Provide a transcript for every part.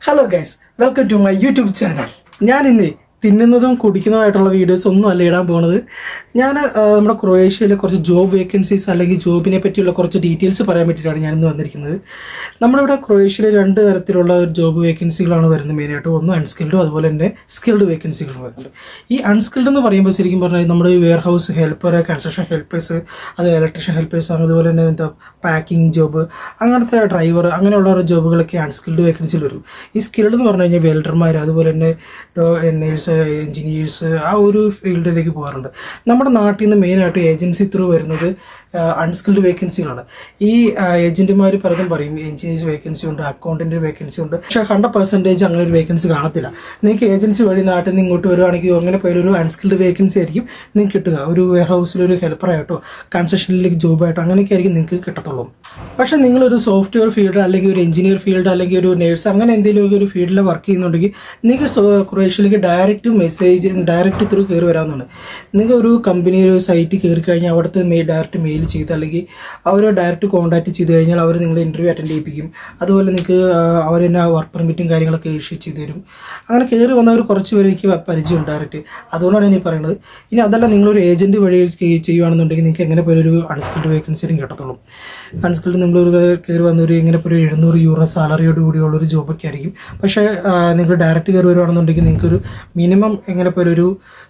Hello guys, welcome to my YouTube channel. ഞാൻ ഇന്ന് തിന്നുന്നതും കുടിക്കുന്നതുമായിട്ടുള്ള videos ഒന്നും അല്ല ഇടാൻ പോകുന്നത്. ഞാൻ നമ്മുടെ ക്രൊയേഷ്യയിലെ കുറച്ച് ജോബ് വേക്കൻസീസ് അല്ലെങ്കിൽ ജോബിനെ പറ്റിയുള്ള കുറച്ച് ഡീറ്റെയിൽസ് പറയാൻ വേണ്ടിയിട്ടാണ് ഞാനിന്ന് വന്നിരിക്കുന്നത്. നമ്മളിവിടെ ക്രൊയേഷ്യയിലെ രണ്ട് തരത്തിലുള്ള ജോബ് വേക്കൻസികളാണ് വരുന്നത് മെയിനായിട്ട്. ഒന്ന് അൺസ്കിൽഡും അതുപോലെ തന്നെ സ്കിൽഡ് വേക്കൻസികളും വരുന്നുണ്ട്. ഈ അൺസ്കിൽഡ് എന്ന് പറയുമ്പോൾ ശരിക്കും പറഞ്ഞാൽ നമ്മുടെ warehouse helper, construction helpers, അത് ഇലക്ട്രീഷ്യൻ ഹെൽപ്പേഴ്സ്, അതുപോലെ തന്നെ എന്താ പാക്കിംഗ് ജോബ്, അങ്ങനത്തെ ഡ്രൈവർ, അങ്ങനെയുള്ള ജോബുകളൊക്കെ അൺസ്കിൽഡ് വേക്കൻസിയിൽ വരും. ഈ സ്കിൽഡ് എന്ന് പറഞ്ഞു കഴിഞ്ഞാൽ വെൽഡർമാർ, അതുപോലെ തന്നെ നേഴ്സ്, എഞ്ചിനീയേഴ്സ്, ആ ഒരു ഫീൽഡിലേക്ക് പോകാറുണ്ട്. നമ്മുടെ നാട്ടിൽ നിന്ന് മെയിനായിട്ട് ഏജൻസി ത്രൂ വരുന്നത് അൺസ്കിൽഡ് വേക്കൻസികളാണ്. ഈ ഏജന്റുമാർ പലതും പറയും എഞ്ചിനീയേഴ്സ് വേക്കൻസി ഉണ്ട്, അക്കൗണ്ടന്റ് വേക്കൻസി ഉണ്ട്. പക്ഷേ 100% അങ്ങനെ ഒരു വേക്കൻസി കാണത്തില്ല. നിങ്ങൾക്ക് ഏജൻസി വഴി നാട്ടിൽ നിന്ന് ഇങ്ങോട്ട് വരുവാണെങ്കിൽ അങ്ങനെ പോയൊരു അൺസ്കിൽഡ് വേക്കൻസി ആയിരിക്കും നിങ്ങൾക്ക് കിട്ടുക. ഒരു വെയർ ഹൗസിലൊരു ഹെൽപ്പറായിട്ടോ കൺസ്ട്രക്ഷനിലേക്ക് ജോബായിട്ടോ അങ്ങനെയൊക്കെ ആയിരിക്കും നിങ്ങൾക്ക് കിട്ടത്തുള്ളൂ. പക്ഷേ നിങ്ങളൊരു സോഫ്റ്റ്വെയർ ഫീൽഡ് അല്ലെങ്കിൽ ഒരു എഞ്ചിനീയർ ഫീൽഡ് അല്ലെങ്കിൽ ഒരു നേഴ്സ് അങ്ങനെ എന്തെങ്കിലും ഒരു ഫീൽഡിൽ വർക്ക് ചെയ്യുന്നുണ്ടെങ്കിൽ നിങ്ങൾക്ക് ക്രൊയേഷ്യയിലേക്ക് ഡയറക്റ്റ് ത്രൂ കയറി വരാവുന്നതാണ്. നിങ്ങൾ ഒരു കമ്പനി ഒരു സൈറ്റിൽ കയറി കഴിഞ്ഞാൽ അവിടുത്തെ ഡയറക്റ്റ് മെയിൽ ചെയ്ത് അല്ലെങ്കിൽ അവർ ഡയറക്റ്റ് കോൺടാക്ട് ചെയ്ത് കഴിഞ്ഞാൽ അവർ നിങ്ങളെ ഇൻ്റർവ്യൂ അറ്റൻഡ് ചെയ്യിപ്പിക്കും. അതുപോലെ നിങ്ങൾക്ക് അവർ തന്നെ വർക്ക് പെർമിറ്റും കാര്യങ്ങളൊക്കെ ഇഷ്യൂ ചെയ്ത് തരും. അങ്ങനെ കയറി വന്നവർ കുറച്ച് പേര് എനിക്ക് പരിചയം ഡയറക്റ്റ്. അതുകൊണ്ടാണ് ഞാൻ പറയുന്നത്. ഇനി അതല്ല നിങ്ങളൊരു ഏജൻറ്റ് വഴി ചെയ്യുകയാണെന്നുണ്ടെങ്കിൽ നിങ്ങൾക്ക് എങ്ങനെ പോലും ഒരു അൺസ്കിൽഡ് വേക്കൻസിയും കിട്ടത്തുള്ളൂ. അൺസ്കിൽഡ് നിങ്ങളൊരു കയറി വന്നൊരു എങ്ങനെ പോലും €700 സാലറിയോട് കൂടിയുള്ളൊരു ജോബൊക്കെ ആയിരിക്കും. പക്ഷേ നിങ്ങൾ ഡയറക്റ്റ് കയറി വരുവാണെന്നുണ്ടെങ്കിൽ നിങ്ങൾക്കൊരു മിനിമം എങ്ങനെ പോലും ഒരു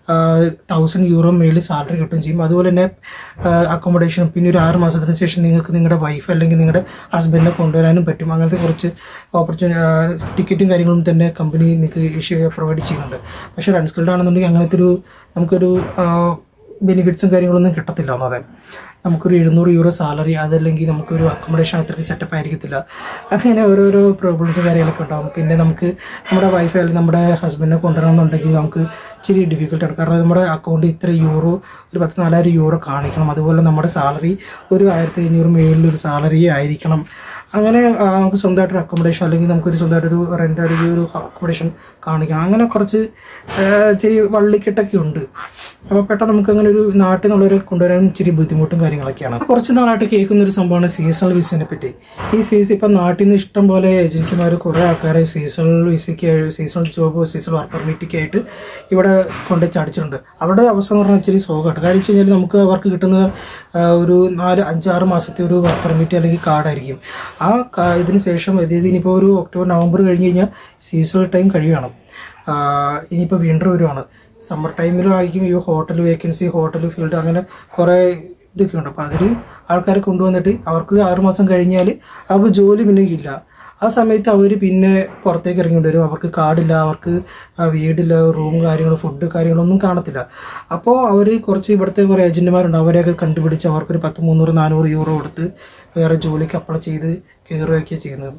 €1000 മേളിൽ സാലറി കിട്ടുകയും ചെയ്യും. അതുപോലെ തന്നെ അക്കോമഡേഷൻ, പിന്നെ ഒരു 6 മാസത്തിന് ശേഷം നിങ്ങൾക്ക് നിങ്ങളുടെ വൈഫ് അല്ലെങ്കിൽ നിങ്ങളുടെ ഹസ്ബൻഡിനെ കൊണ്ടുവരാനും പറ്റും. അങ്ങനത്തെ കുറച്ച് ടിക്കറ്റും കാര്യങ്ങളും തന്നെ കമ്പനി നിങ്ങൾക്ക് പ്രൊവൈഡ് ചെയ്യുന്നുണ്ട്. പക്ഷേ അൺസ്കിൽഡ് ആണെന്നുണ്ടെങ്കിൽ അങ്ങനത്തെ നമുക്കൊരു ബെനിഫിറ്റ്സും കാര്യങ്ങളൊന്നും കിട്ടത്തില്ല. ഒന്നാതെ നമുക്കൊരു €700 സാലറി, അതല്ലെങ്കിൽ നമുക്കൊരു അക്കോമഡേഷൻ അത്രയ്ക്ക് സെറ്റപ്പ് ആയിരിക്കത്തില്ല. അങ്ങനെ ഓരോരോ പ്രോബ്ലംസും കാര്യങ്ങളൊക്കെ ഉണ്ടാകും. പിന്നെ നമുക്ക് നമ്മുടെ വൈഫ് അല്ലെങ്കിൽ നമ്മുടെ ഹസ്ബൻഡിനെ കൊണ്ടുവരണമെന്നുണ്ടെങ്കിൽ നമുക്ക് ഇച്ചിരി ഡിഫിക്കൽട്ടാണ്. കാരണം നമ്മുടെ അക്കൗണ്ടിൽ ഇത്ര €, ഒരു €14,000 കാണിക്കണം. അതുപോലെ നമ്മുടെ സാലറി ഒരു 1500 മേളിലൊരു സാലറി ആയിരിക്കണം. അങ്ങനെ നമുക്ക് സ്വന്തമായിട്ടൊരു അക്കോമഡേഷൻ അല്ലെങ്കിൽ നമുക്കൊരു സ്വന്തമായിട്ടൊരു റെൻ്റ് അല്ലെങ്കിൽ ഒരു അക്കോമഡേഷൻ കാണിക്കണം. അങ്ങനെ കുറച്ച് ഇച്ചിരി വള്ളിക്കെട്ടൊക്കെ ഉണ്ട്. അപ്പോൾ പെട്ടെന്ന് നമുക്ക് അങ്ങനെ ഒരു നാട്ടിൽ നിന്നുള്ളവരെ കൊണ്ടുവരാൻ ഇച്ചിരി ബുദ്ധിമുട്ടും കാര്യങ്ങളൊക്കെയാണ്. കുറച്ച് നാളായിട്ട് കേൾക്കുന്ന ഒരു സംഭവമാണ് സീസണൽ വിസയെ പറ്റി. ഈ ഇപ്പം നാട്ടിൽ നിന്ന് ഇഷ്ടം പോലെ ഏജൻസിമാർ കുറേ ആൾക്കാരെ സീസണൽ വിസയ്ക്ക്, സീസണൽ ജോബ്, സീസണൽ വർക്ക് പെർമിറ്റൊക്കെ ആയിട്ട് ഇവിടെ കൊണ്ട് ചടിച്ചിട്ടുണ്ട്. അവരുടെ അവസ്ഥ എന്ന് പറഞ്ഞാൽ ഇച്ചിരി സ്ലോഗാണ്. കാര്യം വെച്ച് കഴിഞ്ഞാൽ നമുക്ക് അവർക്ക് കിട്ടുന്ന ഒരു 4, 5, 6 മാസത്തെ ഒരു വർക്ക് പെർമിറ്റ് അല്ലെങ്കിൽ കാർഡായിരിക്കും. ഇതിന് ശേഷം ഇനിയിപ്പോൾ ഒരു ഒക്ടോബർ, നവംബർ കഴിഞ്ഞ് കഴിഞ്ഞാൽ സീസണൽ ടൈം കഴിയുകയാണ്. ഇനിയിപ്പോൾ വിൻ്റർ വരുവാണ്. സമ്മർ ടൈമിലും ആയിരിക്കും ഈ ഹോട്ടൽ വേക്കൻസി, ഹോട്ടൽ ഫീൽഡ്, അങ്ങനെ കുറേ ഇതൊക്കെ ഉണ്ട്. അപ്പോൾ അതിൽ ആൾക്കാരെ കൊണ്ടുവന്നിട്ട് അവർക്ക് 6 മാസം കഴിഞ്ഞാൽ അവർക്ക് ജോലി പിന്നെ ഇല്ല. ആ സമയത്ത് അവർ പിന്നെ പുറത്തേക്ക് ഇറങ്ങിയിട്ട് വരും. അവർക്ക് കാർഡില്ല, അവർക്ക് വീടില്ല, റൂം കാര്യങ്ങൾ, ഫുഡ് കാര്യങ്ങളൊന്നും കാണത്തില്ല. അപ്പോൾ അവർ കുറച്ച് ഇവിടുത്തെ കുറേ ഏജൻറ്റുമാരുണ്ട്. അവരെയൊക്കെ കണ്ടുപിടിച്ച് അവർക്കൊരു €300, €400 കൊടുത്ത് വേറെ ജോലിക്ക് അപ്ലൈ ചെയ്ത് കയറുകയൊക്കെയാണ് ചെയ്യുന്നത്.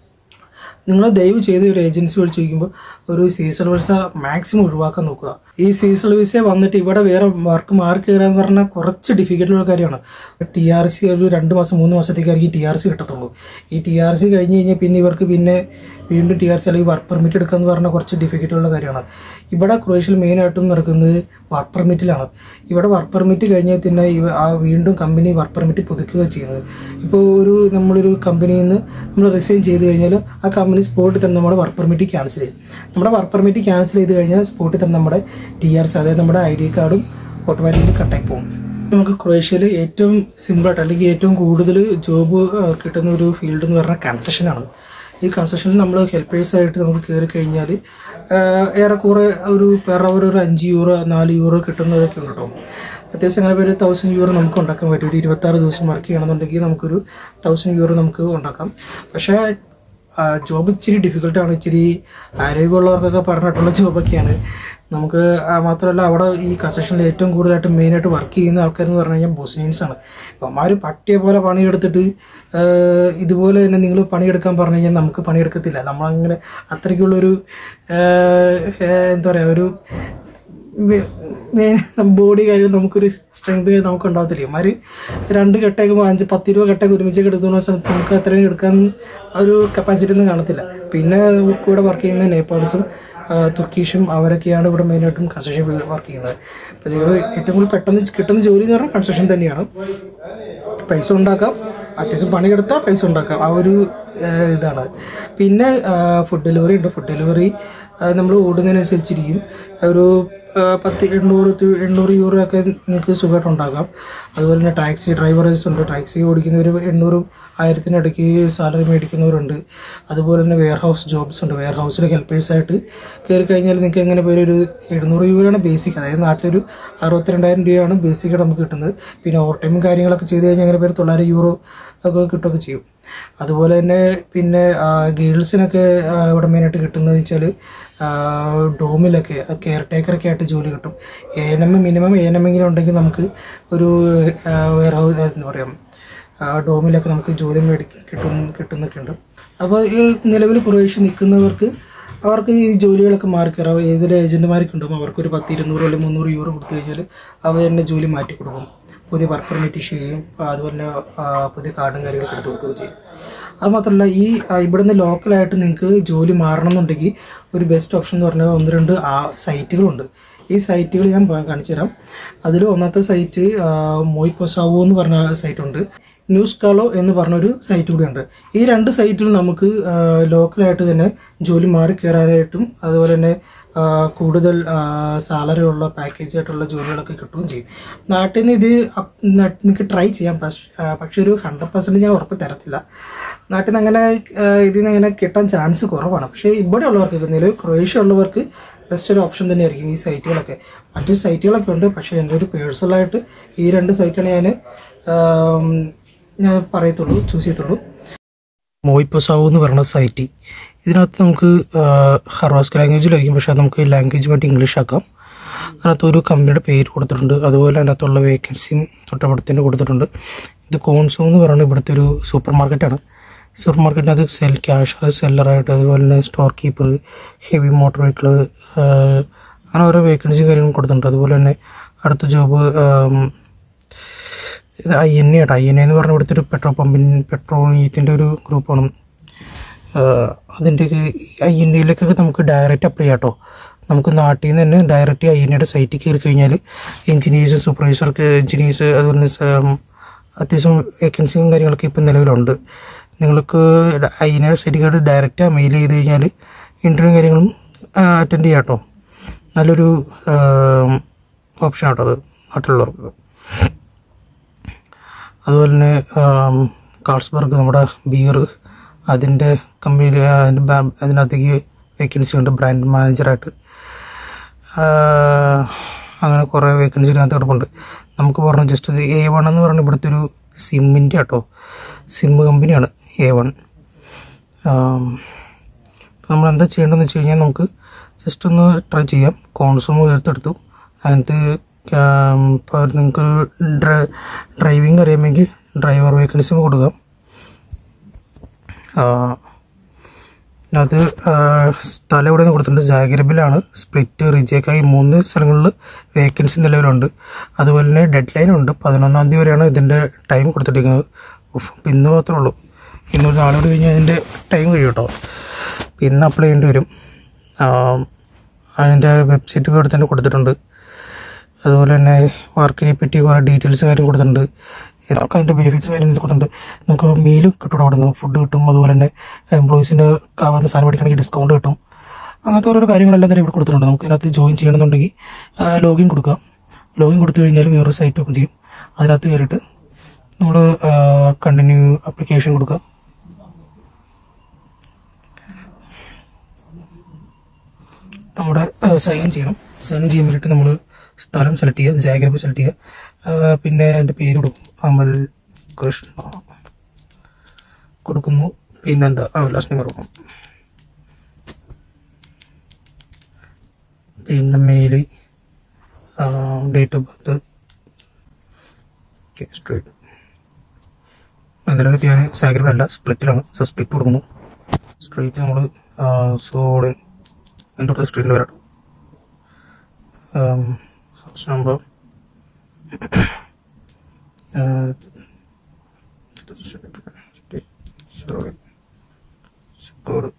നിങ്ങൾ ദയവ് ചെയ്ത് ഒരു ഏജൻസി വഴി ചോദിക്കുമ്പോൾ ഒരു സീസണൽ വിസ മാക്സിമം ഒഴിവാക്കാൻ നോക്കുക. ഈ സീസണൽ വിസ വന്നിട്ട് ഇവിടെ വേറെ വർക്ക് മാറി കയറുക എന്ന് പറഞ്ഞാൽ കുറച്ച് ഡിഫിക്കൽട്ടുള്ള കാര്യമാണ്. TRC ഒരു 2 മാസം 3 മാസത്തേക്കായിരിക്കും TRC കിട്ടത്തുള്ളൂ. ഈ TRC കഴിഞ്ഞ് കഴിഞ്ഞാൽ പിന്നെ ഇവർക്ക് വീണ്ടും TRC അല്ലെങ്കിൽ വർക്ക് പെർമിറ്റ് എടുക്കുക എന്ന് പറഞ്ഞാൽ കുറച്ച് ഡിഫിക്കൽട്ടുള്ള കാര്യമാണ്. ഇവിടെ ക്രൊയേഷ്യയിൽ മെയിനായിട്ടും നടക്കുന്നത് വർക്ക് പെർമിറ്റിലാണ്. ഇവിടെ വർക്ക് പെർമിറ്റ് കഴിഞ്ഞാൽ പിന്നെ വീണ്ടും കമ്പനി വർക്ക് പെർമിറ്റ് പുതുക്കുക ചെയ്യുന്നത്. ഇപ്പോൾ നമ്മളൊരു കമ്പനിയിൽ നിന്ന് നമ്മൾ റിസൈൻ ചെയ്ത് കഴിഞ്ഞാൽ ആ കമ്പനി സ്പോട്ടിൽ തന്നെ നമ്മുടെ വർക്ക് പെർമിറ്റ് ക്യാൻസൽ ചെയ്യും. നമ്മുടെ വർക്ക് പെർമിറ്റ് ക്യാൻസൽ ചെയ്ത് കഴിഞ്ഞാൽ സ്പോട്ടിൽ തന്നെ നമ്മുടെ TRC, അതായത് നമ്മുടെ ID കാർഡും ഓട്ടോമാറ്റിക്കലി കട്ടായി പോകും. നമുക്ക് ക്രൊയേഷ്യയിൽ ഏറ്റവും സിമ്പിളായിട്ട് അല്ലെങ്കിൽ ഏറ്റവും കൂടുതൽ ജോബ് കിട്ടുന്ന ഒരു ഫീൽഡ് എന്ന് പറഞ്ഞാൽ കൺസ്ട്രക്ഷനാണ്. ഈ കൺസ്ട്രക്ഷനിൽ നമ്മൾ ഹെൽപ്പേഴ്സായിട്ട് നമുക്ക് കയറി കഴിഞ്ഞാൽ ഏറെക്കുറെ ഒരു പെർ അവർ ഒരു €5, €4 കിട്ടുന്നതൊക്കെ ഉണ്ട് കേട്ടോ. അത്യാവശ്യം അങ്ങനെ ഒരു €1,000 നമുക്ക് ഉണ്ടാക്കാൻ പറ്റും. ഒരു 26 ദിവസം വർക്ക് ചെയ്യണമെന്നുണ്ടെങ്കിൽ നമുക്കൊരു €1,000 നമുക്ക് ഉണ്ടാക്കാം. പക്ഷേ ജോബ് ഇച്ചിരി ഡിഫിക്കൽട്ടാണ്. ഇച്ചിരി ആരോഗ്യമുള്ളവർക്കൊക്കെ പറഞ്ഞിട്ടുള്ള ജോബൊക്കെയാണ്. നമുക്ക് മാത്രമല്ല അവിടെ ഈ കൺസ്ട്രക്ഷനിൽ ഏറ്റവും കൂടുതലായിട്ട് മെയിനായിട്ട് വർക്ക് ചെയ്യുന്ന ആൾക്കാരെന്ന് പറഞ്ഞു കഴിഞ്ഞാൽ ബോസ്നിയൻസാണ്. അവന്മാർ പട്ടിയെ പോലെ പണിയെടുത്തിട്ട് ഇതുപോലെ തന്നെ നിങ്ങൾ പണിയെടുക്കാൻ പറഞ്ഞു കഴിഞ്ഞാൽ നമുക്ക് പണിയെടുക്കത്തില്ല. നമ്മളങ്ങനെ അത്രയ്ക്കുള്ളൊരു എന്താ പറയുക, ഒരു ബോഡി കാര്യം നമുക്കൊരു സ്ട്രെങ്ത് നമുക്ക് ഉണ്ടാകത്തില്ല. ഇമാര് 2 കെട്ടൊക്കെ 10, 20 കെട്ടൊക്കെ ഒരുമിച്ചൊക്കെ എടുക്കുന്ന സമയത്ത് നമുക്ക് അത്രയും എടുക്കാൻ ഒരു കപ്പാസിറ്റി ഒന്നും കാണത്തില്ല. പിന്നെ ഇവിടെ വർക്ക് ചെയ്യുന്ന നേപ്പാൾസും തുർക്കീഷും അവരൊക്കെയാണ് ഇവിടെ മെയിനായിട്ടും കൺസ്ട്രക്ഷൻ വർക്ക് ചെയ്യുന്നത്. അപ്പോൾ നിങ്ങൾ ഏറ്റവും കൂടുതൽ പെട്ടെന്ന് കിട്ടുന്ന ജോലി എന്ന് പറഞ്ഞാൽ കൺസ്ട്രക്ഷൻ തന്നെയാണ്. പൈസ ഉണ്ടാക്കാം, അത്യാവശ്യം പണിയെടുത്താൽ പൈസ ഉണ്ടാക്കാം. ആ ഒരു ഇതാണ്. പിന്നെ ഫുഡ് ഡെലിവറി ഉണ്ട്. ഫുഡ് ഡെലിവറി നമ്മൾ ഓടുന്നതിനനുസരിച്ചിരിക്കും. ഒരു 800 യൂറോ ഒക്കെ നിങ്ങൾക്ക് സുഖമായിട്ട് ഉണ്ടാക്കാം. അതുപോലെ തന്നെ ടാക്സി ഡ്രൈവേഴ്സ് ഉണ്ട്. ടാക്സി ഓടിക്കുന്നവർ 800-1000 ഇടയ്ക്ക് സാലറി മേടിക്കുന്നവരുണ്ട്. അതുപോലെ തന്നെ വെയർ ഹൗസ് ജോബ്സ് ഉണ്ട്. വെയർ ഹൗസിൽ ഹെൽപ്പേഴ്സായിട്ട് കയറി കഴിഞ്ഞാൽ നിങ്ങൾക്ക് എങ്ങനെ പേര് ഒരു 700 യൂറോയാണ് ബേസിക്. അതായത് നാട്ടിലൊരു 62,000 രൂപയാണ് ബേസിക്കായിട്ട് നമുക്ക് കിട്ടുന്നത്. പിന്നെ ഓവർ ടൈമും കാര്യങ്ങളൊക്കെ ചെയ്ത് കഴിഞ്ഞാൽ അങ്ങനെ പേര് 900 യൂറോ ഒക്കെ കിട്ടുകയൊക്കെ ചെയ്യും. അതുപോലെ തന്നെ പിന്നെ ഗേൾസിനൊക്കെ ഇവിടെ മെയിനായിട്ട് കിട്ടുന്നതെന്ന് വെച്ചാൽ ഡോമിലൊക്കെ കെയർ ടേക്കറൊക്കെ ആയിട്ട് ജോലി കിട്ടും. മിനിമം എങ്കിലും ഉണ്ടെങ്കിൽ നമുക്ക് ഒരു വെയർ ഹൗസ് എന്താ പറയുക ഡോമിലൊക്കെ നമുക്ക് ജോലി കിട്ടുന്നൊക്കെ ഉണ്ട്. അപ്പോൾ ഈ നിലവിൽ ക്രൊയേഷ്യ നിൽക്കുന്നവർക്ക് അവർക്ക് ഈ ജോലികളൊക്കെ മാറിക്കയറാം. ഏതൊരു ഏജൻറ്റുമാരൊക്കെ ഉണ്ടാകും അവർക്കൊരു 10-200 അല്ലെങ്കിൽ 300 യൂറോ കൊടുത്തു കഴിഞ്ഞാൽ അവർ തന്നെ ജോലി മാറ്റി കൊടുക്കും. പുതിയ വർക്ക് പെർമിറ്റ് ഇഷ്യൂ ചെയ്യും. അതുപോലെ തന്നെ പുതിയ കാർഡും കാര്യങ്ങളൊക്കെ എടുത്ത് കൊടുക്കുകയും ചെയ്യും. അതുമാത്രമല്ല ഈ ഇവിടുന്ന് ലോക്കലായിട്ട് നിങ്ങൾക്ക് ജോലി മാറണമെന്നുണ്ടെങ്കിൽ ഒരു ബെസ്റ്റ് ഓപ്ഷൻ എന്ന് പറഞ്ഞാൽ 1-2 സൈറ്റുകളുണ്ട്. ഈ സൈറ്റുകൾ ഞാൻ കാണിച്ചു തരാം. അതിൽ ഒന്നാമത്തെ സൈറ്റ് മോയ്പൊസാവോ എന്ന് പറഞ്ഞ സൈറ്റുണ്ട്. ന്യൂസ്കാലോ എന്ന് പറഞ്ഞൊരു സൈറ്റ് കൂടിയുണ്ട്. ഈ 2 സൈറ്റിൽ നമുക്ക് ലോക്കലായിട്ട് തന്നെ ജോലി മാറി കയറാനായിട്ടും അതുപോലെ തന്നെ കൂടുതൽ സാലറി ഉള്ള പാക്കേജ് ആയിട്ടുള്ള ജോലികളൊക്കെ കിട്ടുകയും ചെയ്യും. നാട്ടിൽ നിന്ന് ഇത് നിങ്ങൾക്ക് ട്രൈ ചെയ്യാം. പക്ഷേ ഒരു 100% ഞാൻ ഉറപ്പ് തരത്തില്ല. നാട്ടിൽ നിന്ന് അങ്ങനെ ഇതിൽ നിന്ന് അങ്ങനെ കിട്ടാൻ ചാൻസ് കുറവാണ്. പക്ഷേ ഇവിടെ ഉള്ളവർക്ക് നിലവിൽ ക്രൊയേഷ്യ ഉള്ളവർക്ക് ബെസ്റ്റ് ഒരു ഓപ്ഷൻ തന്നെയായിരിക്കും ഈ സൈറ്റുകളൊക്കെ. മറ്റൊരു സൈറ്റുകളൊക്കെ ഉണ്ട്. പക്ഷേ എൻ്റെ ഒരു പേഴ്സണലായിട്ട് ഈ 2 സൈറ്റാണ് ഞാൻ പറയത്തുള്ളൂ, ചൂസ് ചെയ്യത്തുള്ളൂ. മോയ്പൊസാവോ എന്ന് പറയുന്ന സൈറ്റ്, ഇതിനകത്ത് നമുക്ക് ഹർവാസ്ക് ലാംഗ്വേജിലായിരിക്കും. പക്ഷേ നമുക്ക് ലാംഗ്വേജ് പറ്റി ഇംഗ്ലീഷ് ആക്കാം. അതിനകത്ത് ഒരു കമ്പനിയുടെ പേര് കൊടുത്തിട്ടുണ്ട്. അതുപോലെ അതിനകത്തുള്ള വേക്കൻസിയും തൊട്ടപ്പുറത്തിൻ്റെ കൊടുത്തിട്ടുണ്ട്. ഇത് കോൺസോ എന്ന് പറയുന്നത് ഇവിടുത്തെ ഒരു സൂപ്പർ മാർക്കറ്റാണ്. സൂപ്പർ മാർക്കറ്റിനകത്ത് ക്യാഷ് സെല്ലറായിട്ട് അതുപോലെ തന്നെ store keeper, heavy motor vehicle, അങ്ങനെ ഓരോ വേക്കൻസിയും കാര്യങ്ങളും കൊടുത്തിട്ടുണ്ട്. അതുപോലെ തന്നെ അടുത്ത ജോബ് ഇത് INA ആട്ടോ. INA എന്ന് പറഞ്ഞാൽ ഇവിടുത്തെ ഒരു പെട്രോളിയത്തിൻ്റെ ഒരു ഗ്രൂപ്പാണ്. അതിൻ്റെ INAയിലേക്കൊക്കെ നമുക്ക് ഡയറക്റ്റ് അപ്ലൈ ചെയ്യാം കേട്ടോ. നമുക്ക് നാട്ടിൽ നിന്ന് തന്നെ ഡയറക്റ്റ് INAയുടെ സൈറ്റിൽ കയറി കഴിഞ്ഞാൽ എഞ്ചിനീയേഴ്സ്, സൂപ്പർവൈസർക്ക് എഞ്ചിനീയേഴ്സ് അതുപോലെ തന്നെ അത്യാവശ്യം വേക്കൻസിയും കാര്യങ്ങളൊക്കെ ഇപ്പം നിലവിലുണ്ട്. നിങ്ങൾക്ക് INAയുടെ സൈറ്റിൽ കയറി ഡയറക്റ്റ് മെയിൽ ചെയ്ത് കഴിഞ്ഞാൽ ഇൻ്റർവ്യൂ കാര്യങ്ങളും അറ്റൻഡ് ചെയ്യാം കേട്ടോ. നല്ലൊരു ഓപ്ഷൻ ആട്ടോ അത് നാട്ടിലുള്ളവർക്ക്. അതുപോലെ തന്നെ കാൾസ്ബർഗ് നമ്മുടെ ബിയർ, അതിൻ്റെ കമ്പനിയിൽ അതിനകത്തേക്ക് വേക്കൻസി ഉണ്ട് ബ്രാൻഡ് മാനേജറായിട്ട്. അങ്ങനെ കുറേ വേക്കൻസി ഇതിനകത്ത് കിടപ്പുണ്ട്. നമുക്ക് പറഞ്ഞാൽ ജസ്റ്റ് ഇത് A1 എന്ന് പറഞ്ഞാൽ ഇവിടുത്തെ ഒരു സിമ്മിൻ്റെ ആട്ടോ, സിം കമ്പനിയാണ് A1. നമ്മളെന്താ ചെയ്യേണ്ടതെന്ന് വെച്ച് കഴിഞ്ഞാൽ നമുക്ക് ജസ്റ്റ് ഒന്ന് ട്രൈ ചെയ്യാം. കോൺസൂമർ എടുത്തെടുത്തു. അതിനകത്ത് ഇപ്പോൾ നിങ്ങൾക്ക് ഡ്രൈവിംഗ് അറിയാമെങ്കിൽ ഡ്രൈവർ വേക്കൻസി കൊടുക്കാം. അത് സ്ഥലം ഇവിടെ നിന്ന് കൊടുത്തിട്ടുണ്ട്. ജാഗ്രബിലാണ്, സ്പ്ലിറ്റ്, റിജേക്കായി 3 സ്ഥലങ്ങളിൽ വേക്കൻസി നിലവിലുണ്ട്. അതുപോലെ തന്നെ ഡെഡ് ലൈൻ ഉണ്ട്. 11-ാം തീയതി വരെയാണ് ഇതിൻ്റെ ടൈം കൊടുത്തിട്ടിരിക്കുന്നത്. ഇന്ന് മാത്രമേ ഉള്ളൂ. ഇന്നൊരു നാളോട് കഴിഞ്ഞാൽ അതിൻ്റെ ടൈം കഴിയും കേട്ടോ. ഇന്ന് അപ്ലൈ ചെയ്യേണ്ടി വരും. അതിൻ്റെ വെബ്സൈറ്റ് ഇവിടെ തന്നെ കൊടുത്തിട്ടുണ്ട്. അതുപോലെ തന്നെ വർക്കിനെ പറ്റി കുറേ ഡീറ്റെയിൽസ് കാര്യം കൊടുത്തിട്ടുണ്ട്. ഇതൊക്കെ അതിൻ്റെ ബെനിഫിറ്റ്സ് കാര്യം കൊടുത്തിട്ടുണ്ട്. നമുക്ക് മീൽ കിട്ടും, അവിടെ നിന്ന് ഫുഡ് കിട്ടും. അതുപോലെ തന്നെ എംപ്ലോയീസിന് ആവുന്ന സാധനം മേടിക്കണമെങ്കിൽ ഡിസ്കൗണ്ട് കിട്ടും. അങ്ങനത്തെ ഓരോ കാര്യങ്ങളെല്ലാം തന്നെ ഇവിടെ കൊടുത്തിട്ടുണ്ട്. നമുക്ക് ഇതിനകത്ത് ജോയിൻ ചെയ്യണമെന്നുണ്ടെങ്കിൽ ലോഗിൻ കൊടുക്കാം. ലോഗിൻ കൊടുത്തു കഴിഞ്ഞാൽ വേറൊരു സൈറ്റ് ഓപ്പൺ ചെയ്യും. അതിനകത്ത് കയറിയിട്ട് നമ്മൾ കണ്ടിന്യൂ ആപ്ലിക്കേഷൻ കൊടുക്കാം. നമ്മുടെ സൈൻ ചെയ്യണം. സൈൻ ചെയ്യാൻ വേണ്ടിയിട്ട് നമ്മൾ സ്ഥലം സെലക്ട് ചെയ്യുക, ജാഗ്രബ് സെലക്ട് ചെയ്യുക. പിന്നെ എൻ്റെ പേര് കൊടുക്കും, അമൽ കൃഷ്ണ കൊടുക്കുന്നു. പിന്നെന്താ ലാസ്റ്റ് നമ്പർ കൊടുക്കും. പിന്നെ mail, date of birth, street. എന്തായാലും ഞാൻ ജാഗ്രബല്ല, സ്പ്ലിറ്റിലാണ്. സോ സ്പ്ലിറ്റ് കൊടുക്കുന്നു. സ്ട്രീറ്റ് നമ്മൾ സോളിൻ എൻ്റെ അടുത്ത സ്ട്രീറ്റിൻ്റെ വരാം. House number, code,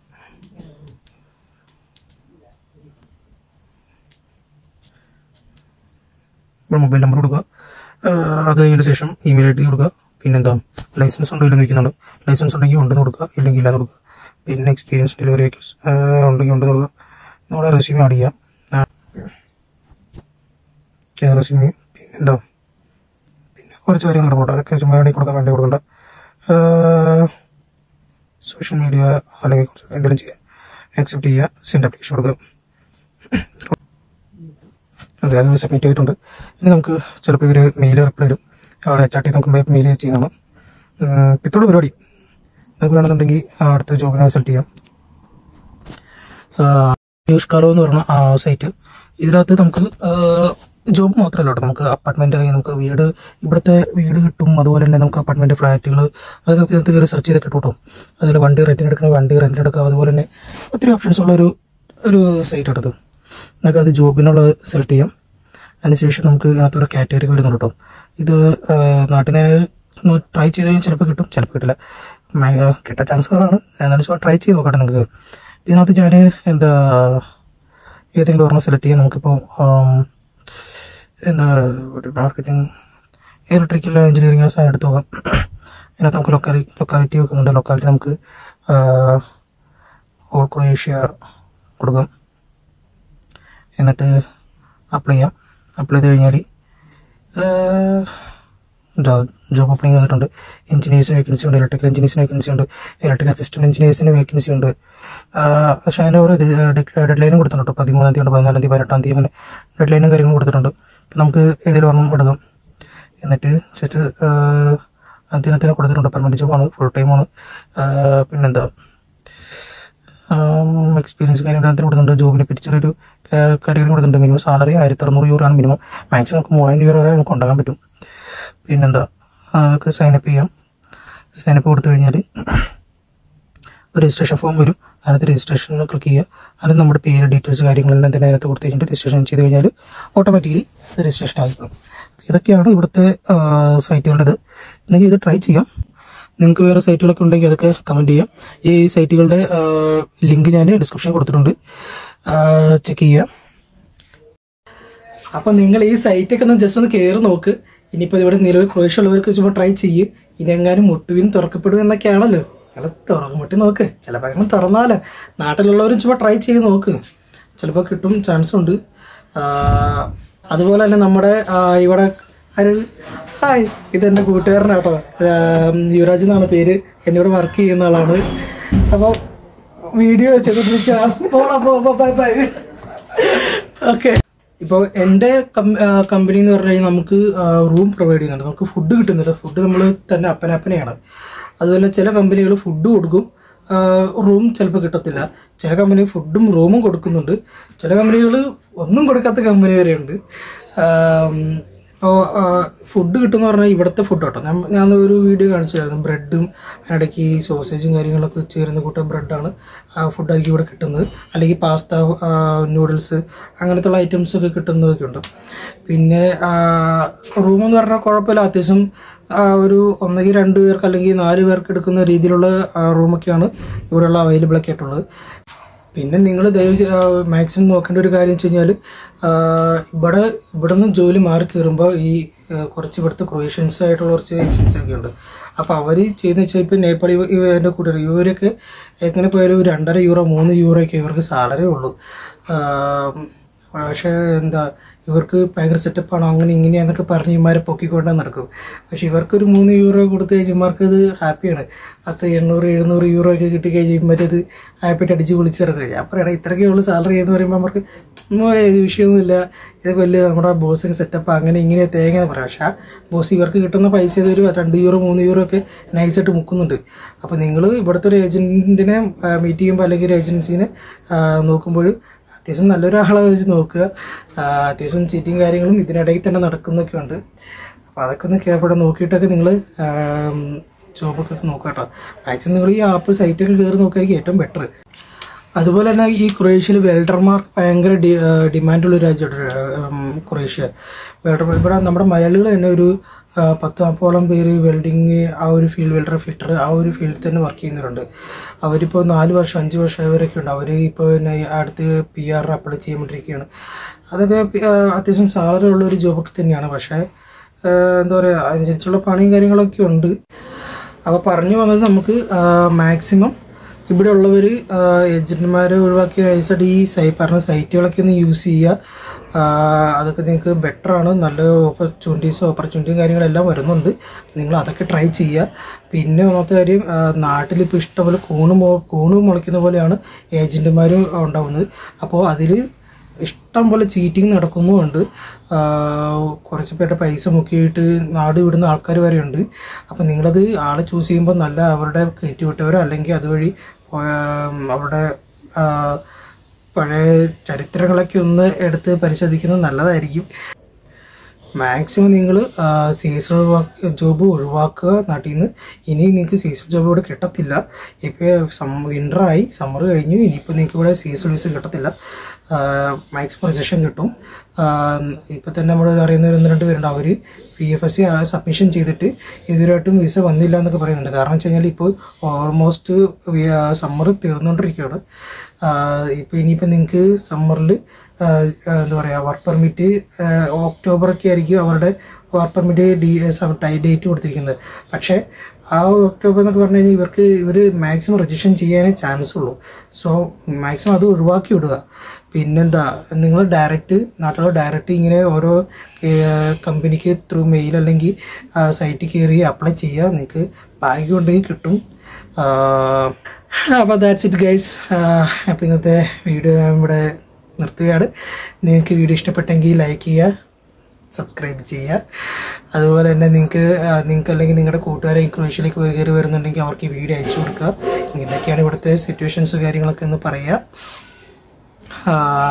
mobile number കൊടുക്കുക. അത് കഴിഞ്ഞതിന് ശേഷം ഇമെയിൽ ID കൊടുക്കുക. പിന്നെന്താ ലൈസൻസ് ഉണ്ടോ ഇല്ലെന്ന് ചോദിക്കുന്നുണ്ട്. ലൈസൻസ് ഉണ്ടെങ്കിൽ ഉണ്ടെന്ന് കൊടുക്കുക, ഇല്ലെങ്കിൽ ഇല്ലാതെ കൊടുക്കുക. പിന്നെ എക്സ്പീരിയൻസ് ഡെലിവറി വെഹിക്കിൾസ് ഉണ്ടെങ്കിൽ ഉണ്ടെന്ന് കൊടുക്കുക. നമ്മുടെ റെസ്യൂമേ ആഡ് ചെയ്യാം. റെസ്യൂമേ പിന്നെന്താ പിന്നെ കുറച്ച് കാര്യങ്ങൾ കിടപ്പുണ്ട്, അതൊക്കെ ചുമ്മാ വേണ്ടി കൊടുക്കാൻ വേണ്ടി കൊടുക്കണ്ട. സോഷ്യൽ മീഡിയ അല്ലെങ്കിൽ കുറച്ച് എന്തെങ്കിലും ചെയ്യുക, ആക്സെപ്റ്റ് ചെയ്യുക, സെൻഡ് അപ്ലിക്കേഷൻ കൊടുക്കുക. അതെ, അത് സബ്മിറ്റ് ചെയ്തിട്ടുണ്ട്. ഇനി നമുക്ക് ചിലപ്പോൾ ഇവർ മെയിൽ റിപ്ലൈ ഇടും, അവിടെ ചാട്ടി നമുക്ക് മെയിൽ ചെയ്യുന്നതാണ്. ഇത്രയുള്ള പരിപാടി. നമുക്ക് വേണമെന്നുണ്ടെങ്കിൽ അടുത്ത ജോബിനെ സെലക്ട് ചെയ്യാം. ന്യൂസ് കാലോ എന്ന് പറഞ്ഞ സൈറ്റ്, ഇതിനകത്ത് നമുക്ക് ജോബ് മാത്രമല്ല കേട്ടോ, നമുക്ക് അപ്പാർട്ട്മെൻറ്റ് അല്ലെങ്കിൽ നമുക്ക് ഇവിടുത്തെ വീട് കിട്ടും. അതുപോലെ തന്നെ നമുക്ക് അപ്പാർട്ട്മെൻറ്റ് ഫ്ലാറ്റുകൾ അത് നമുക്ക് ഇതിനകത്ത് കയറി സെർച്ച് ചെയ്തൊക്കെ കിട്ടും. അതുപോലെ വണ്ടി റെൻറ്റിനെടുക്കണേ വണ്ടി റെൻറ്റിനെടുക്കാം. അതുപോലെ തന്നെ ഒത്തിരി ഓപ്ഷൻസ് ഉള്ള ഒരു സൈറ്റ് എടുത്ത് നമുക്ക് അത് ജോബിനുള്ളത് സെലക്ട് ചെയ്യാം. അതിനുശേഷം നമുക്ക് ഇതിനകത്ത് ഒരു കാറ്റഗറി വരുന്നുണ്ട് കേട്ടോ. ഇത് നാട്ടിൽ നിന്ന് ട്രൈ ചെയ്ത് കഴിഞ്ഞാൽ ചിലപ്പോൾ കിട്ടും, ചിലപ്പോൾ കിട്ടില്ല. കിട്ടാൻ ചാൻസ് കുറവാണ്. എന്നാലും ട്രൈ ചെയ്ത് നോക്കട്ടെ നിങ്ങൾക്ക്. ഇതിനകത്ത് ഞാൻ ഏതെങ്കിലും ഒരെണ്ണം സെലക്ട് ചെയ്യാം. നമുക്കിപ്പോൾ മാർക്കറ്റിംഗ് ഇലക്ട്രിക്കൽ എഞ്ചിനീയറിംഗ് സാധനം എടുത്ത് നോക്കാം. ഇതിനകത്ത് നമുക്ക് ലൊക്കാലിറ്റി വെക്കുന്നുണ്ട്. ലൊക്കാലിറ്റി നമുക്ക് ഓൾ ക്രൊയേഷ്യ കൊടുക്കാം. എന്നിട്ട് അപ്ലൈ ചെയ്യാം. അപ്ലൈ ചെയ്ത് കഴിഞ്ഞാൽ ജോബ് ഓപ്പണിംഗ് വന്നിട്ടുണ്ട്. എഞ്ചിനീയേഴ്സിന് വേക്കൻസി ഉണ്ട്, ഇലക്ട്രിക്കൽ എഞ്ചിനീയേഴ്സിന് വേക്കൻസി ഉണ്ട്, ഇലക്ട്രിക്കൽ അസിസ്റ്റൻറ്റ് എഞ്ചിനീയേഴ്സിന് വേക്കൻസി ഉണ്ട്. പക്ഷേ അതിൻ്റെ ഒരു ഡെഡ് ലൈനും കൊടുത്തിട്ടുണ്ട്. 13-ാം തീയതി ഉണ്ട്, 14-ാം തീയതി, 18-ാം തീയതി അങ്ങനെ ഡെഡ് ലൈനും കാര്യങ്ങളും കൊടുത്തിട്ടുണ്ട്. അപ്പം നമുക്ക് ഏതെങ്കിലും ഒരെണ്ണം എടുക്കാം. എന്നിട്ട് ജസ്റ്റ് അതിനകത്ത് കൊടുത്തിട്ടുണ്ട്. പെർമനൻറ്റ് ജോബാണ്, ഫുൾ ടൈമാണ്. പിന്നെന്താ എക്സ്പീരിയൻസ് കാര്യങ്ങളതിന് കൊടുത്തിട്ടുണ്ട്. ജോബിനെ പറ്റി ചെറിയൊരു കാറ്റഗറി കൊടുത്തിട്ടുണ്ട്. മിനിമം സാലറി 1600 യൂറോ ആണ് മിനിമം. മാക്സിമം നമുക്ക് 3000 യൂറോ വരെ നമുക്ക് ഉണ്ടാക്കാൻ പറ്റും. പിന്നെന്താ അതൊക്കെ സൈനപ്പ് ചെയ്യാം. സൈനപ്പ് കൊടുത്തു കഴിഞ്ഞാൽ ഒരു രജിസ്ട്രേഷൻ ഫോം വരും. അതിനകത്ത് രജിസ്ട്രേഷൻ ക്ലിക്ക് ചെയ്യുക. അത് നമ്മുടെ പേര് ഡീറ്റെയിൽസ് കാര്യങ്ങളെല്ലാം തന്നെ അതിനകത്ത് കൊടുത്തു കഴിഞ്ഞിട്ട് രജിസ്ട്രേഷൻ ചെയ്ത് കഴിഞ്ഞാൽ ഓട്ടോമാറ്റിക്കലി രജിസ്ട്രേഷൻ ആയിക്കോളും. ഇതൊക്കെയാണ് ഇവിടുത്തെ സൈറ്റുകളുടേത്. അല്ലെങ്കിൽ ഇത് ട്രൈ ചെയ്യാം. നിങ്ങൾക്ക് വേറെ സൈറ്റുകളൊക്കെ ഉണ്ടെങ്കിൽ അതൊക്കെ കമൻറ്റ് ചെയ്യാം. ഈ സൈറ്റുകളുടെ ലിങ്ക് ഞാൻ ഡിസ്ക്രിപ്ഷൻ കൊടുത്തിട്ടുണ്ട്, ചെക്ക് ചെയ്യുക. അപ്പോൾ നിങ്ങൾ ഈ സൈറ്റൊക്കെ ഒന്ന് ജസ്റ്റ് ഒന്ന് കയറി നോക്ക്. ഇനിയിപ്പോൾ ഇവിടെ നിലവിൽ ക്രൊയേഷ്യ ഉള്ളവർക്ക് ചുമ്മാ ട്രൈ ചെയ്യ്. ഇനി എങ്ങാനും മുട്ടുവിന് തുറക്കപ്പെടും എന്നൊക്കെയാണല്ലോ. നിങ്ങൾ മുട്ടി നോക്ക്, ചിലപ്പോൾ അങ്ങനെ തുറന്നാലോ. നാട്ടിലുള്ളവരും ചുമ്മാ ട്രൈ ചെയ്ത് നോക്ക്, ചിലപ്പോൾ കിട്ടും, ചാൻസ് ഉണ്ട്. അതുപോലെ തന്നെ നമ്മുടെ ഇവിടെ ഹായ്, ഇതെൻ്റെ കൂട്ടുകാരനാട്ടോ, യുവരാജ് എന്നാണ് പേര്. എന്നോട് വർക്ക് ചെയ്യുന്ന ആളാണ്. അപ്പോൾ വീഡിയോ ചെയ്തിട്ട് ഓക്കെ. ഇപ്പോൾ എൻ്റെ കമ്പനി എന്ന് പറഞ്ഞു കഴിഞ്ഞാൽ നമുക്ക് റൂം പ്രൊവൈഡ് ചെയ്യുന്നുണ്ട്. നമുക്ക് ഫുഡ് കിട്ടുന്നില്ല. ഫുഡ് നമ്മൾ തന്നെ അപ്പനെയാണ്. അതുപോലെ ചില കമ്പനികൾ ഫുഡ് കൊടുക്കും, റൂം ചിലപ്പോൾ കിട്ടത്തില്ല. ചില കമ്പനി ഫുഡും റൂമും കൊടുക്കുന്നുണ്ട്. ചില കമ്പനികൾ ഒന്നും കൊടുക്കാത്ത കമ്പനി വരെയുണ്ട്. ഇപ്പോൾ ഫുഡ് കിട്ടുമെന്ന് പറഞ്ഞാൽ ഇവിടുത്തെ ഫുഡ് കേട്ടോ. ഞാൻ ഒരു വീഡിയോ കാണിച്ചായിരുന്നു. ബ്രെഡും അതിനിടയ്ക്ക് സോസേജും കാര്യങ്ങളൊക്കെ ചേരുന്ന കൂട്ടം ബ്രെഡാണ് ഫുഡായിരിക്കും ഇവിടെ കിട്ടുന്നത്. അല്ലെങ്കിൽ പാസ്ത, നൂഡിൽസ് അങ്ങനത്തുള്ള ഐറ്റംസൊക്കെ കിട്ടുന്നതൊക്കെ ഉണ്ട്. പിന്നെ റൂമെന്ന് പറഞ്ഞാൽ കുഴപ്പമില്ല, അത്യാവശ്യം ഒരു ഒന്നെങ്കിൽ 2 പേർക്ക് അല്ലെങ്കിൽ 4 പേർക്ക് എടുക്കുന്ന രീതിയിലുള്ള റൂമൊക്കെയാണ് ഇവിടെയുള്ള അവൈലബിളൊക്കെ ആയിട്ടുള്ളത്. പിന്നെ നിങ്ങൾ മാക്സിമം നോക്കേണ്ട ഒരു കാര്യം വെച്ച് കഴിഞ്ഞാൽ ഇവിടെ നിന്ന് ജോലി മാറി കയറുമ്പോൾ ഈ കുറച്ച് ഇവിടുത്തെ ക്രൊയേഷ്യൻസ് ആയിട്ടുള്ള കുറച്ച് ഏജൻസിയൊക്കെ ഉണ്ട്. അപ്പോൾ അവർ ചെയ്യുന്ന വെച്ചാൽ ഇപ്പോൾ നേപ്പാളി എൻ്റെ കൂട്ടുകാർ ഇവരൊക്കെ എങ്ങനെ പോയാലും 2.5 യൂറോ 3 യൂറോ ഒക്കെ ഇവർക്ക് സാലറി ഉള്ളൂ. പക്ഷേ എന്താ ഇവർക്ക് ഭയങ്കര സെറ്റപ്പാണോ അങ്ങനെ ഇങ്ങനെയാന്നൊക്കെ പറഞ്ഞ് ഇമാരെ പൊക്കിക്കൊണ്ടേ നടക്കും. പക്ഷെ ഇവർക്കൊരു 3 യൂറോ കൊടുത്തു കഴിഞ്ഞാൽ ഇമാർക്കത് ഹാപ്പിയാണ്. 800-700 യൂറോ ഒക്കെ കിട്ടിക്കഴിഞ്ഞാൽ ഇവരത് ഹാപ്പിയായിട്ട് അടിച്ച് പൊളിച്ച് ഇറക്കുക. അപ്പോൾ ഇത്രയൊക്കെ ഉള്ളൂ സാലറി എന്ന് പറയുമ്പോൾ അവർക്ക് വിഷയമൊന്നുമില്ല, ഇതൊക്കെ വലിയ നമ്മുടെ ബോസിന് സെറ്റപ്പ് അങ്ങനെ ഇങ്ങനെ തേങ്ങ എന്ന് പറയാം. പക്ഷേ ആ ബോസ് ഇവർക്ക് കിട്ടുന്ന പൈസ ഒരു 2 യൂറോ 3 യൂറോ ഒക്കെ നൈസായിട്ട് മുക്കുന്നുണ്ട്. അപ്പോൾ നിങ്ങൾ ഇവിടുത്തെ ഒരു ഏജൻറ്റിനെ മീറ്റ് ചെയ്യുമ്പോൾ അല്ലെങ്കിൽ ഒരു ഏജൻസിനെ നോക്കുമ്പോൾ അത്യാവശ്യം നല്ലൊരാളെ വെച്ച് നോക്കുക. അത്യാവശ്യം ചീറ്റിങ് കാര്യങ്ങളും ഇതിനിടയിൽ തന്നെ നടക്കുന്നൊക്കെ ഉണ്ട്. അപ്പോൾ അതൊക്കെ ഒന്ന് കേൾപ്പെടെ നോക്കിയിട്ടൊക്കെ നിങ്ങൾ ജോബൊക്കെ നോക്കുക കേട്ടോ. മാക്സിമം നിങ്ങൾ ഈ ആപ്പ് സൈറ്റൊക്കെ കയറി നോക്കുകയായിരിക്കും ഏറ്റവും ബെറ്റർ. അതുപോലെ തന്നെ ഈ ക്രൊയേഷ്യയിൽ വെൽഡർമാർക്ക് ഭയങ്കര ഡിമാൻഡുള്ള രാജ്യമാണ് ക്രൊയേഷ്യ. വെൽഡർ ഇവിടെ നമ്മുടെ മലയാളികൾ തന്നെ ഒരു 10-40 പേര് വെൽഡിങ് ആ ഒരു ഫീൽഡ്, വെൽഡർ ഫിറ്റർ ആ ഒരു ഫീൽഡിൽ തന്നെ വർക്ക് ചെയ്യുന്നവരുണ്ട്. അവരിപ്പോൾ 4 വർഷം 5 വർഷം അവരൊക്കെ ഉണ്ട്. അവർ ഇപ്പോൾ പിന്നെ അടുത്ത് PR അപ്ലൈ ചെയ്യാൻ വേണ്ടിയിരിക്കുകയാണ്. അതൊക്കെ അത്യാവശ്യം സാലറി ഉള്ളൊരു ജോബൊക്കെ തന്നെയാണ്. പക്ഷേ എന്താ പറയുക അതിനനുസരിച്ചുള്ള പണിയും കാര്യങ്ങളൊക്കെ ഉണ്ട്. അപ്പോൾ പറഞ്ഞു വന്നത് നമുക്ക് മാക്സിമം ഇവിടെ ഉള്ളവർ ഏജൻറ്റുമാരെ ഒഴിവാക്കി നൈസായിട്ട് ഈ പറഞ്ഞ സൈറ്റുകളൊക്കെ ഒന്ന് യൂസ് ചെയ്യുക. അതൊക്കെ നിങ്ങൾക്ക് ബെറ്ററാണ്. നല്ല ഓപ്പർച്യൂണിറ്റിയും കാര്യങ്ങളെല്ലാം വരുന്നുണ്ട്. നിങ്ങൾ അതൊക്കെ ട്രൈ ചെയ്യുക. പിന്നെ ഒന്നാമത്തെ കാര്യം നാട്ടിലിപ്പോൾ ഇഷ്ടംപോലെ കൂണ് മുളയ്ക്കുന്ന പോലെയാണ് ഏജൻറ്റുമാരും ഉണ്ടാവുന്നത്. അപ്പോൾ അതിൽ ഇഷ്ടം പോലെ ചീറ്റിങ് നടക്കുന്നുമുണ്ട്. കുറച്ച് പേരുടെ പൈസ മുക്കിയിട്ട് നാട് വിടുന്ന ആൾക്കാർ വരെ ഉണ്ട്. അപ്പോൾ നിങ്ങളത് ആളെ ചൂസ് ചെയ്യുമ്പോൾ നല്ല അവരുടെ കയറ്റിവിട്ടവരോ അല്ലെങ്കിൽ അതുവഴി അവരുടെ പഴയ ചരിത്രങ്ങളൊക്കെ ഒന്ന് എടുത്ത് പരിശോധിക്കുന്നത് നല്ലതായിരിക്കും. മാക്സിമം നിങ്ങൾ സീസണൽ ജോബ് ഒഴിവാക്കുക നാട്ടിൽ നിന്ന്. ഇനി നിങ്ങൾക്ക് സീസണൽ ജോബ് ഇവിടെ കിട്ടത്തില്ല. ഇപ്പോൾ വിൻ്ററായി, സമ്മർ കഴിഞ്ഞു, ഇനിയിപ്പോൾ നിങ്ങൾക്ക് ഇവിടെ സീസണൽ വിസ കിട്ടത്തില്ല. മാക്സിമം റിജക്ഷൻ കിട്ടും. ഇപ്പോൾ തന്നെ നമ്മൾ അറിയുന്ന 1-2 പേരുണ്ട്. അവർ PFSC സബ്മിഷൻ ചെയ്തിട്ട് ഇതുവരെയായിട്ടും വിസ വന്നില്ല എന്നൊക്കെ പറയുന്നുണ്ട്. കാരണം വെച്ച് കഴിഞ്ഞാൽ ഇപ്പോൾ ഓൾമോസ്റ്റ് സമ്മർ തീർന്നുകൊണ്ടിരിക്കുകയാണ്. ഇനിയിപ്പോൾ നിങ്ങൾക്ക് സമ്മറിൽ എന്താ പറയുക വർക്ക് പെർമിറ്റ് ഒക്ടോബറൊക്കെ ആയിരിക്കും അവരുടെ വർക്ക് പെർമിറ്റ് ഡേറ്റ് കൊടുത്തിരിക്കുന്നത്. പക്ഷേ ആ ഒക്ടോബർ എന്നൊക്കെ പറഞ്ഞു കഴിഞ്ഞാൽ ഇവർ മാക്സിമം രജിസ്ട്രേഷൻ ചെയ്യാനേ ചാൻസ് ഉള്ളൂ. സോ മാക്സിമം അത് ഒഴിവാക്കി വിടുക. പിന്നെന്താ, നിങ്ങൾ ഡയറക്റ്റ് ഇങ്ങനെ ഓരോ കമ്പനിക്ക് ത്രൂ മെയിൽ അല്ലെങ്കിൽ സൈറ്റിൽ കയറി അപ്ലൈ ചെയ്യുക. നിങ്ങൾക്ക് ഭാഗ്യം ഉണ്ടെങ്കിൽ കിട്ടും. അപ്പോൾ ദാറ്റ്സ് ഇറ്റ് ഗൈസ്. അപ്പോൾ ഇന്നത്തെ വീഡിയോ ഞാൻ ഇവിടെ നിർത്തുകയാണ്. നിങ്ങൾക്ക് വീഡിയോ ഇഷ്ടപ്പെട്ടെങ്കിൽ ലൈക്ക് ചെയ്യുക, സബ്സ്ക്രൈബ് ചെയ്യുക. അതുപോലെ തന്നെ നിങ്ങൾക്ക് അല്ലെങ്കിൽ നിങ്ങളുടെ കൂട്ടുകാരെ ക്രൊയേഷ്യയിലേക്ക് കയറി വരുന്നുണ്ടെങ്കിൽ അവർക്ക് ഈ വീഡിയോ അയച്ചു കൊടുക്കുക. ഇങ്ങനെയൊക്കെയാണ് ഇവിടുത്തെ സിറ്റുവേഷൻസ് കാര്യങ്ങളൊക്കെ ഒന്ന് പറയുക.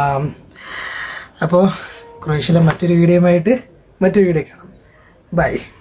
അപ്പോൾ ക്രൊയേഷ്യയിലെ മറ്റൊരു വീഡിയോ കാണാം. ബൈ.